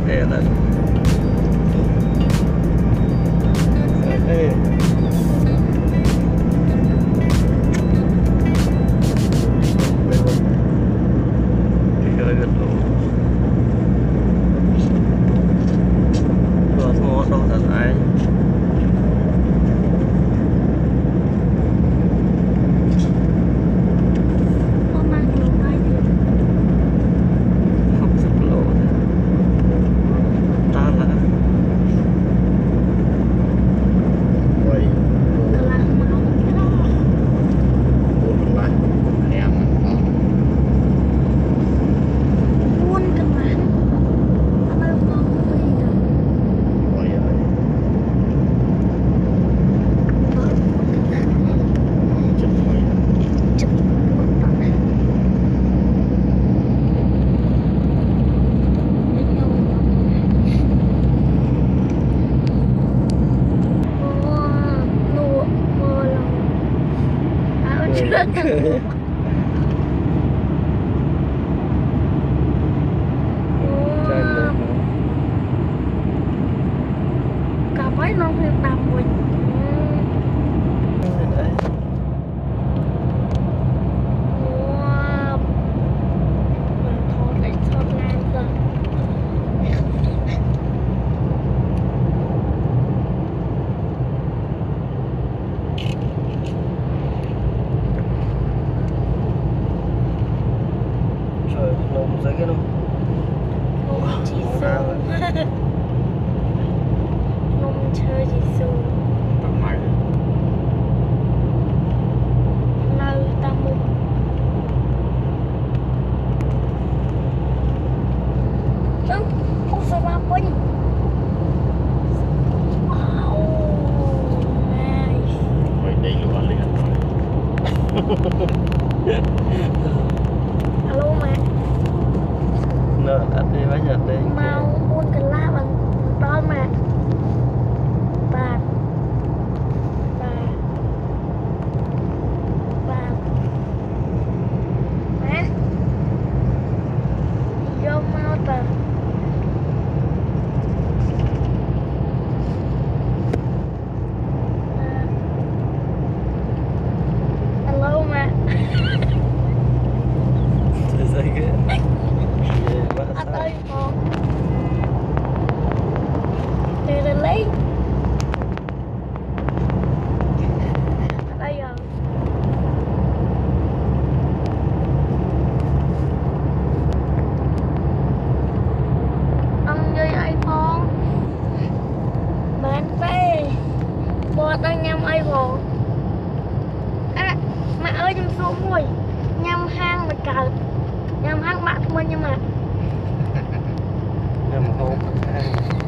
Ê này. Ê. Cả mấy nó phải tạm mình. Wow. Mình thôi lại thôi làm rồi. Trời, nồng dưới cái nồng. Nông chỉ sâu. Nông chơi chỉ sâu. Tầm mày. Nơi ta mua. Không sao ba quên. Wow. Nice. Mày đây là bạn liền rồi. Alo mẹ. Nè, ăn đi bánh nhật đi. Mau buôn cái lá bằng đó mà. Bà. Mẹ. Vô mau tờ. Alo mẹ. Thế dây cái. Anh ơi con. Đi lên lấy. Ở đây rồi. Ăn dây iPhone. Bán phê. Bò tay nhâm iPhone. À, mẹ ơi nhâm xuống rồi. Nhâm hang mà cờ. Nhâm hang bạn thôi nhưng mà Nhưng mà không